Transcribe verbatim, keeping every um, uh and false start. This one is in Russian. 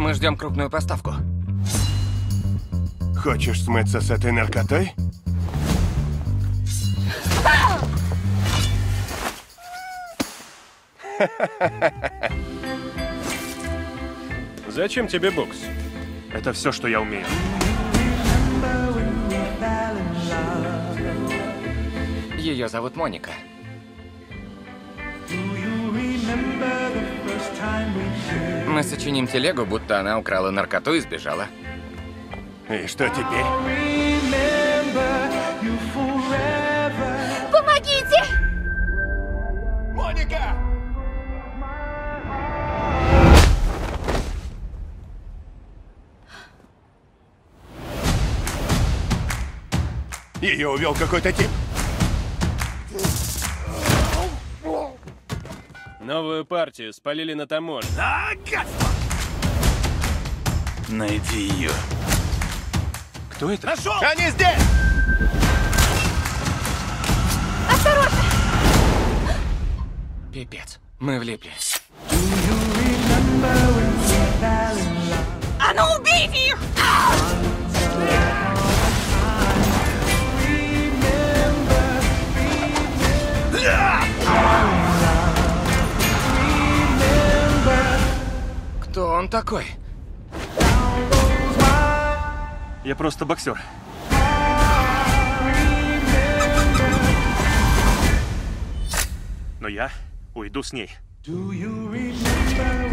Мы ждем крупную поставку. Хочешь смыться с этой наркотой? Зачем тебе бокс? Это все, что я умею. Ее зовут Моника. Мы сочиним телегу, будто она украла наркоту и сбежала. И что теперь? Помогите! Моника! Ее увел какой-то тип. Новую партию спалили на таможне. А, гадство! Найди ее. Кто это? Нашел! Они здесь! Осторожно! Пипец. Мы влипли. А ну убейте их! Кто он такой? Я просто боксер. Но я уйду с ней. Do you remember